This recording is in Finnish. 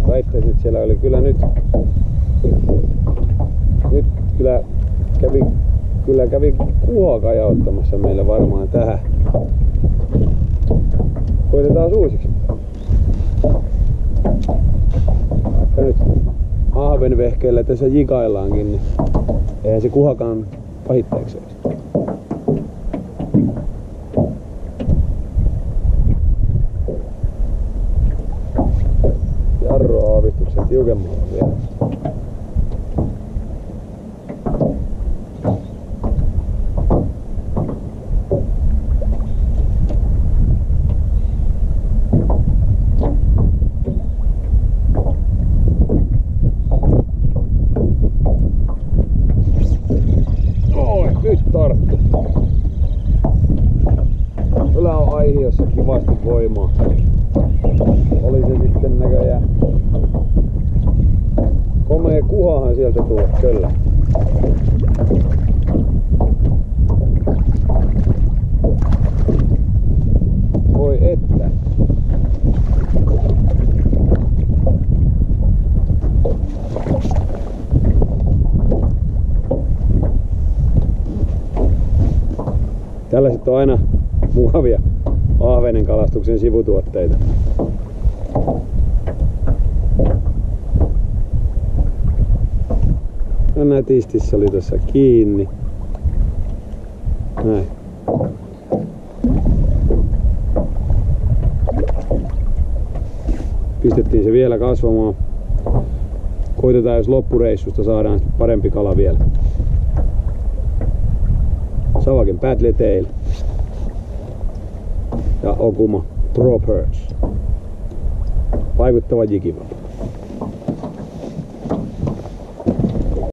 Väittäisin, että siellä oli kyllä nyt kävi kuha kajauttamassa meillä varmaan tähän. Koitetaan uusiksi. Vaikka nyt ahvenvehkeellä tässä jikaillaankin, niin eihän se kuhakaan pahitteeksi olisi. Jarro aavistuksen tiukemmalla vielä. Nyt tarttu. Kyllä on aihiossa kivasti voimaa. Oli se sitten näköjään. Komea kuhahan sieltä tuo, kyllä. Voi että. Tällaiset on aina mukavia ahvenen kalastuksen sivutuotteita. Ja nätisti se oli tässä kiinni. Näin. Pistettiin se vielä kasvamaan. Koitetaan, jos loppureissusta saadaan parempi kala vielä. Savaken Paddle Tail ja Okuma Pro Perch. Vaikuttava jikivapaa.